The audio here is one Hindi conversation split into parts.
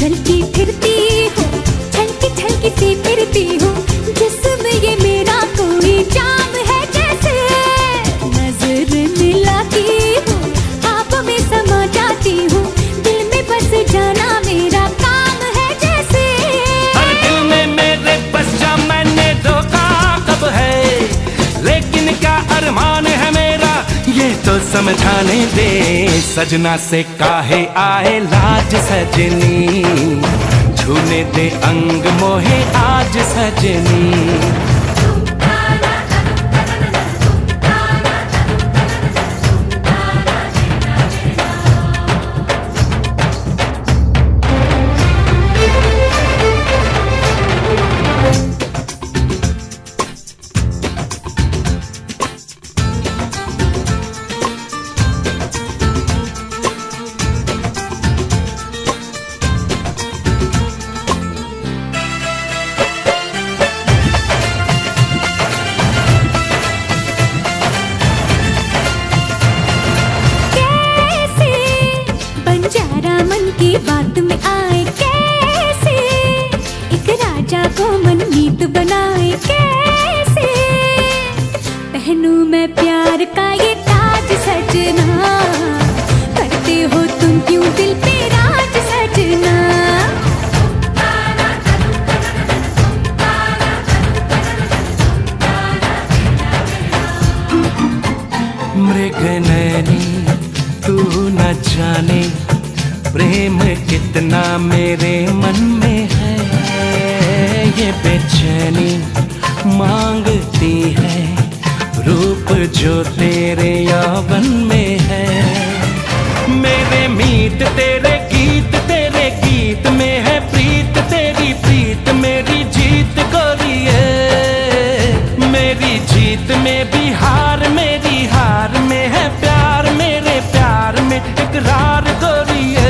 चलती फिरती हूँ, छलकी छलकी सी फिरती हूँ, जिसमें ये मेरा कोई जाम है जैसे। नजर मिलाती हूँ, ख्वाब में समा जाती हूँ, दिल में बस जाना मेरा काम है जैसे। हर दिल में मेरे बस जा, मैंने रोका कब है, लेकिन क्या अरमान है मेरा ये तो समझाने दे। सजना से काहे आए लाज सजनी, छूने दे अंग मोहे आज सजनी। मन की बात में आए कैसे, एक राजा को मनमीत बनाए कैसे। पहनूं मैं प्यार का ये ताज सजना, करते हो तुम क्यों दिल पे राज सजना। मृग नैनी तू न जाने प्रेम कितना मेरे मन में है, ये बेचैनी मांगती है रूप जो तेरे यौवन में है। मेरे मीत तेरे गीत में है प्रीत, तेरी प्रीत मेरी जीत गोरिए। मेरी जीत में भी हार, मेरी हार में है प्यार, मेरे प्यार में इकरार गोरिए।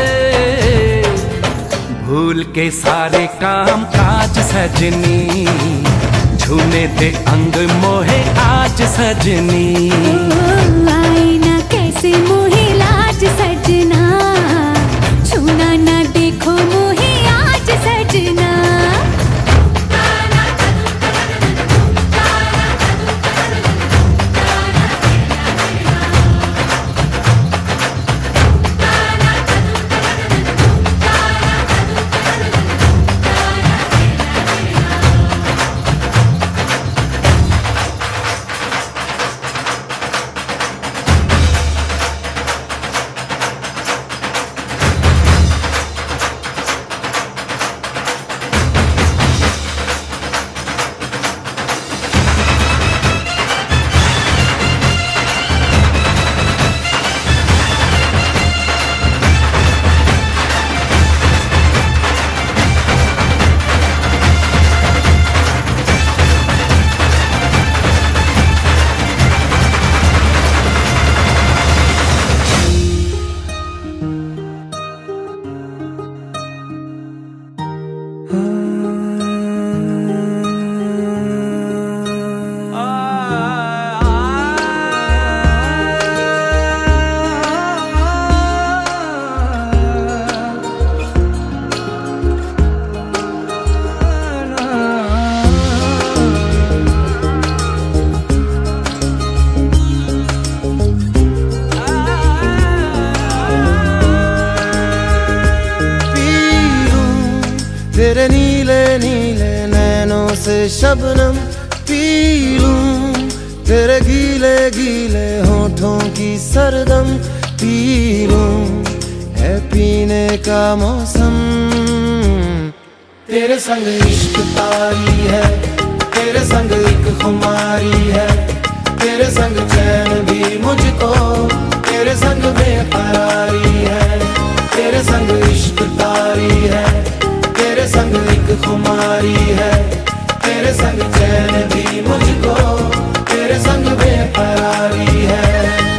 भूल के सारे काम काज सजनी, छूने दे अंग मोहे आज सजनी। आए ना कैसे मोहे लाज सजना, छूना ना देखो मोहे आज सजना। तेरे नीले नीले नैनों से शबनम पी लूं, तेरे गीले गीले होठों की सरदम पी लूं। है पीने का मौसम, तेरे संग इश्क तारी है, तेरे संग एक खुमारी है, तेरे संग चैन भी मुझको, तेरे संग बेकरारी है। तेरे संग इश्क तारी है, तेरे संग एक खुमारी है, तेरे संग चैन भी मुझको, तेरे संग बेकरारी है।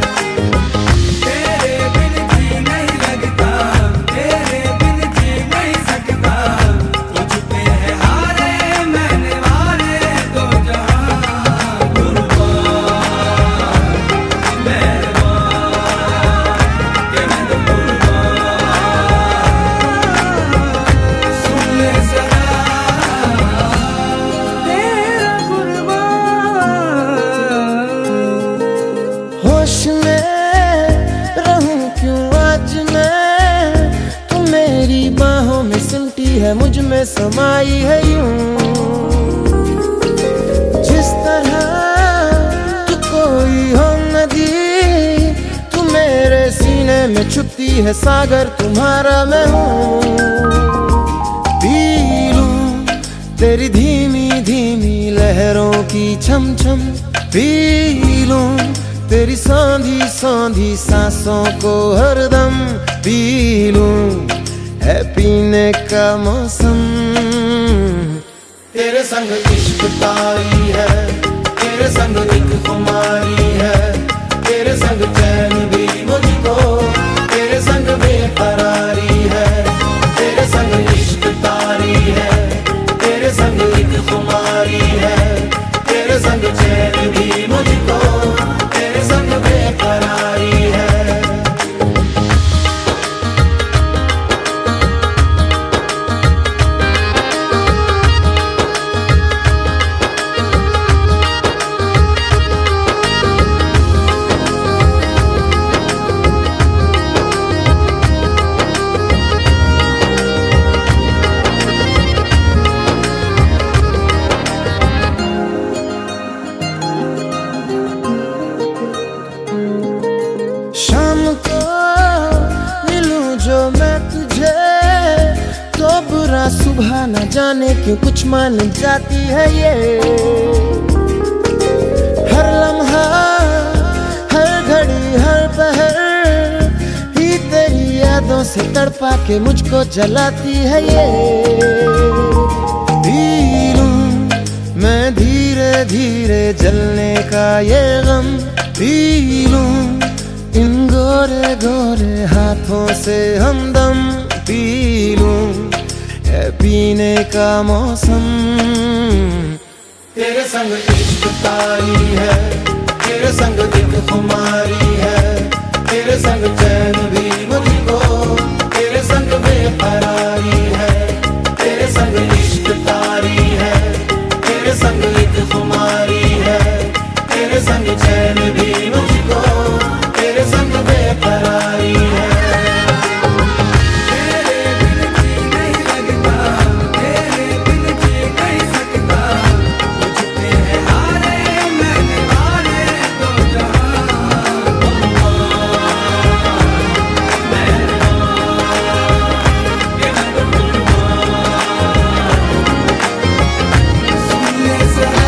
तेरे बिन जी नहीं लगता, तेरे बिन जी नहीं सकता, तुझ पे है हारे मैंने वारे दो जहां। कुर्बान मेहरबान में समाई है यूं, जिस तरह तू कोई हो नदी, तू मेरे सीने में छुपती है सागर, तुम्हारा मैं हूँ। पी लूं तेरी धीमी धीमी लहरों की छम छम, पी लूं तेरी सौंधी सौंधी सांसों को हरदम, पी लूं है पीने का मौसम। तेरे संग इश्क तारी है, तेरे संग एक खुमारी है, तेरे संग चैन भी मुझको, तेरे संग बेकरारी है। तेरे संग इश्क तारी है, तेरे संग एक खुमारी है, तेरे संग चैन भी मुझको, तेरे संग बेकरारी है। शाम को मिलूं जो मैं तुझे, तो बुरा सुबह न जाने क्यों कुछ मान जाती है ये। हर लम्हा हर घड़ी हर पहर ही तेरी यादों से तड़पा के मुझको जलाती है ये। पी लूं मैं धीरे धीरे जलने का ये गम, पी लूं इन गोरे गोरे हाथों से हमदम, पी लूं है पीने का मौसम। तेरे संग इश्क तारी है, तेरे संग एक खुमारी है, तेरे संग चैन भी मुझको, तेरे संग बेकरारी है। तेरे संग इश्क तारी है, तेरे संग एक खुमारी है, तेरे संग चैन भी मुझको, तेरे संग बेकरारी है। तेरे बिन जी नहीं लगता, तेरे बिन जी नहीं सकता, मुझ पे है हारे मैंने हारे दो जहां। सुन ले जरा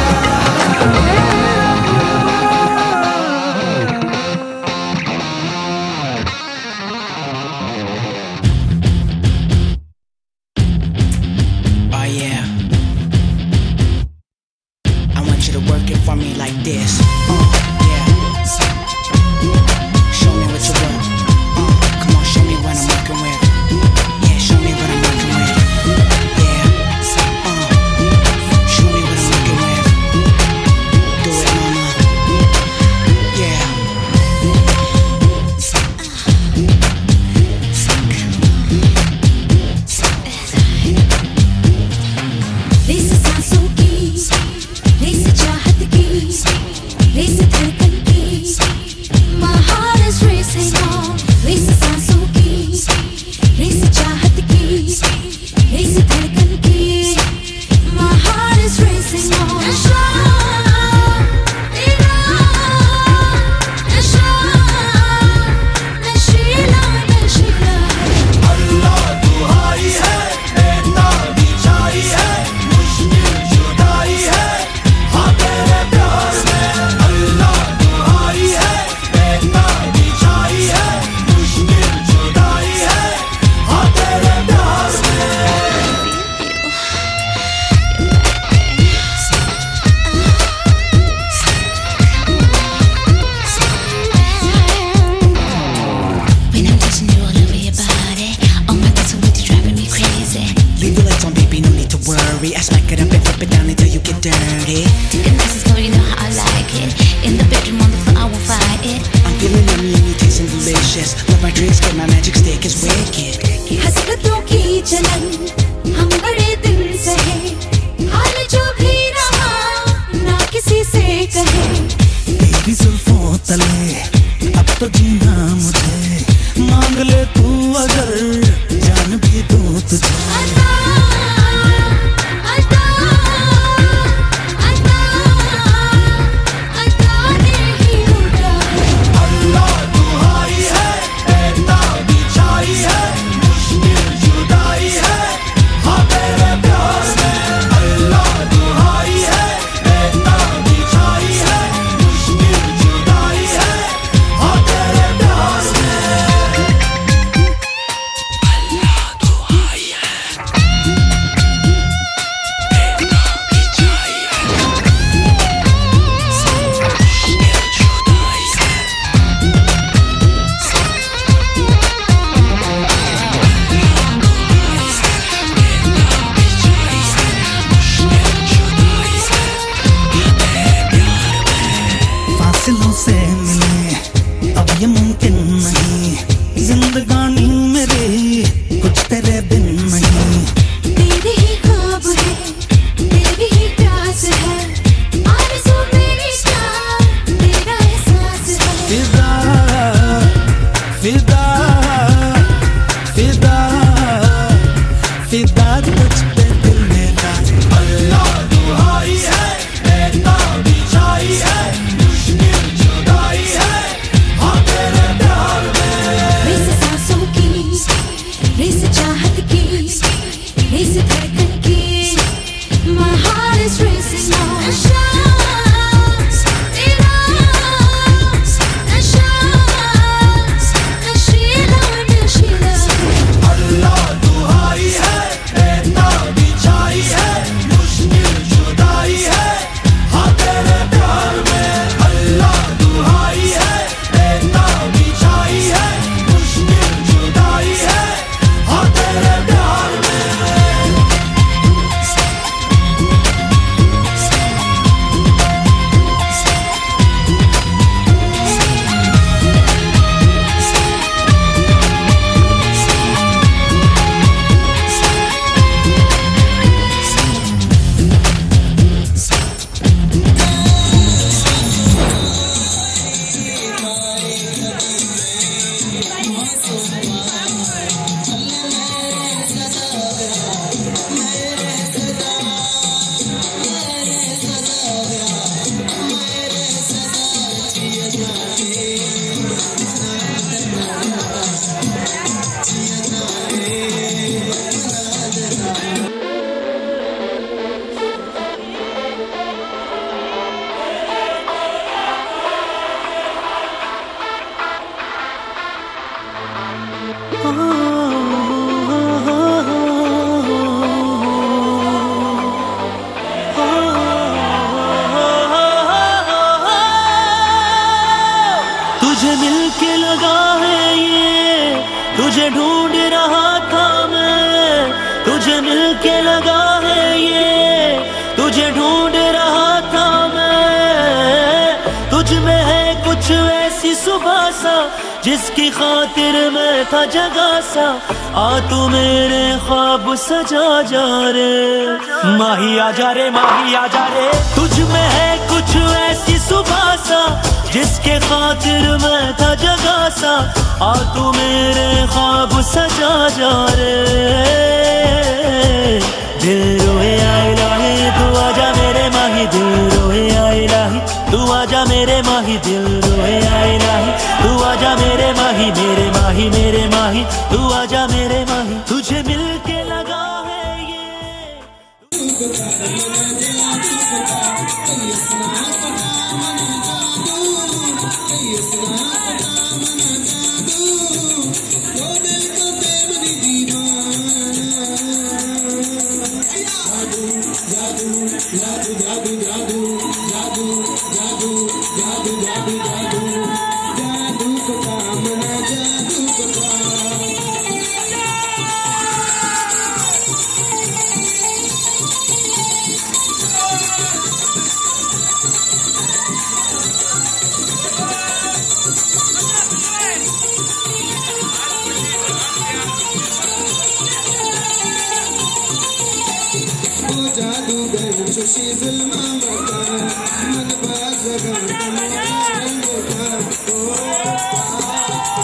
Oh yeah, I want you to work it for me like this. Yeah, show me what you work. Come on, show me what I'm working with. Yeah, show me what I'm working with. Yeah, show me what I'm working with. Do it, mama. Yeah. Race सांसों की, रेस चाहत की, रेस धड़कन की, my heart is racing on। Race सांसों की, रेस चाहत की, रेस धड़कन की, my heart is racing on। नशा तेरा, नशा नशीला नशीला है। अल्लाह दुहाई है, बेताबी छाई है, मुश्किल जुदाई है, हाँ तेरे प्यार में। अल्लाह दुहाई है, बेताबी छाई है, मुश्किल जुदाई है, हाँ तेरे प्यार में। When I'm touching you all over your body, oh my God, so what you driving me crazy? Leave the lights on, baby, no need to worry. I smack it up and flip it down until you get dirty. Take it nice and slow, you know how I like it. In the bedroom, on the floor, I won't fight it. I'm feeling yummy and you tasting delicious. Love my drinks, get my magic stick, it's wicked. हसरतों की जलन हम बड़े दिल से हैं, हाल जो भी रहा ना किसी से कहे। तेरी जुल्फों तले अब तो जीना मुझे, मांग ले तू अगर जान भी दूं तुझे। अता फिदा फिदा फिदा तुझ पे दिल मेरा। अल्लाह दुहाई है, बेटा बिछाई है, मुश्किल जुदाई है, हाँ तेरे प्यार में। रेस सांसों की, रेस चाहत की, रेस धड़कन की, my heart is racing on. Nasha, तेरा नशा, नशीला नशीला। अल्लाह दुहाई है, बेटा बिछाई है, मुश्किल जुदाई है, हाँ तेरे प्यार में। अल्लाह दुहाई है, बेटा बिछाई है, मुश्किल जुदाई है, हाँ तेरे प्यार में। तुझे मिलके लगा है ये, तुझे ढूंढ रहा था मैं। तुझे मिलके लगा है ये, तुझे ढूंढ रहा था मैं। तुझ में है कुछ ऐसी सुबह सा, जिसकी खातिर मैं था जगा सा। आ तू मेरे ख्वाब सजा जा रे, माही आ जा रे, माही आ जा रे। तुझ में है कुछ ऐसी सुबह सा, जिसके खातिर मैं था जगा सा। आ तू मेरे ख्वाब सजा जा रे। दिल रोए आए लाही, तू आजा मेरे माही। दिल रोए आए लाही, तू आजा मेरे माही। दिल रोए आए लाही, तू आजा मेरे माही। मेरे माही, मेरे माही, तू आजा मेरे माही। तुझे मिलके लगा है ये। जादूगर जो शी जुल्मा बता, मन बाज़